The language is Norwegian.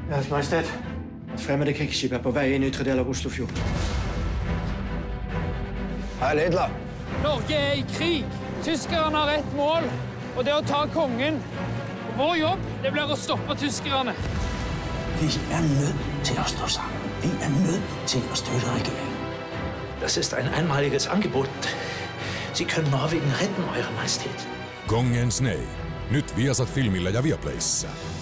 Deres Majestet, et fremmede krigsskip på vei inn i ytre del av Oslofjord. Hei, ledler. Norge er i krig. Tyskerne har ett mål, og det er å ta kongen. Og vår jobb, det blir å stoppe tyskerne. Vi er nødt til å stå sammen. Vi er nødt til å støtte regeringen. Das ist ein einmaliges Angebot. Sie können Norwegen retten, Eure Majestät. Kongens Nei. Nyt Viasat filmillä ja Viaplayssä.